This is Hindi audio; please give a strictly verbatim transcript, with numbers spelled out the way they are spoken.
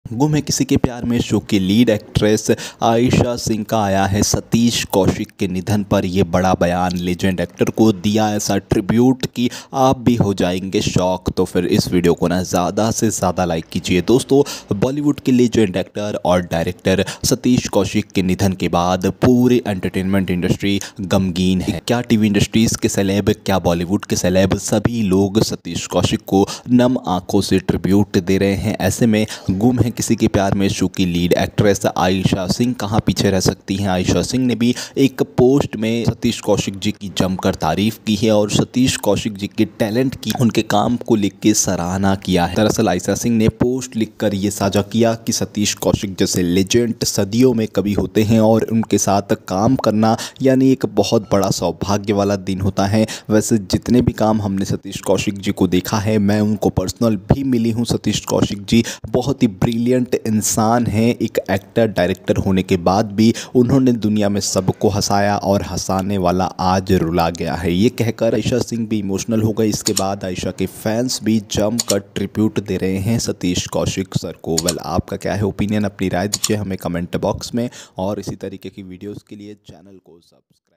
गुम है किसी के प्यार में शो की लीड एक्ट्रेस आयशा सिंह का आया है सतीश कौशिक के निधन पर ये बड़ा बयान। लेजेंड एक्टर को दिया ऐसा ट्रिब्यूट कि आप भी हो जाएंगे शॉक। तो फिर इस वीडियो को ना ज़्यादा से ज़्यादा लाइक कीजिए। दोस्तों, बॉलीवुड के लेजेंड एक्टर और डायरेक्टर सतीश कौशिक के निधन के बाद पूरी एंटरटेनमेंट इंडस्ट्री गमगीन है। क्या टीवी इंडस्ट्रीज़ के सेलेब, क्या बॉलीवुड के सेलेब, सभी लोग सतीश कौशिक को नम आंखों से ट्रिब्यूट दे रहे हैं। ऐसे में गुम है किसी के प्यार में शो की लीड एक्ट्रेस आयशा सिंह कहां पीछे रह सकती हैं। आयशा सिंह ने भी एक पोस्ट में सतीश कौशिक जी की जमकर तारीफ की है और सतीश कौशिक जी के टैलेंट की, उनके काम को लिख के सराहना किया है। दरअसल आयशा सिंह ने पोस्ट लिखकर ये साझा किया कि सतीश कौशिक जैसे लेजेंड सदियों में कभी होते हैं और उनके साथ काम करना यानी एक बहुत बड़ा सौभाग्य वाला दिन होता है। वैसे जितने भी काम हमने सतीश कौशिक जी को देखा है, मैं उनको पर्सनल भी मिली हूँ। सतीश कौशिक जी बहुत ही ब्रिलियंट इंसान हैं। एक एक्टर डायरेक्टर होने के बाद भी उन्होंने दुनिया में सबको हंसाया और हंसाने वाला आज रुला गया है। ये कहकर आयशा सिंह भी इमोशनल हो गई। इसके बाद आयशा के फैंस भी जमकर ट्रिब्यूट दे रहे हैं सतीश कौशिक सर को। वेल, आपका क्या है ओपिनियन? अपनी राय दीजिए हमें कमेंट बॉक्स में और इसी तरीके की वीडियोस के लिए चैनल को सब्सक्राइब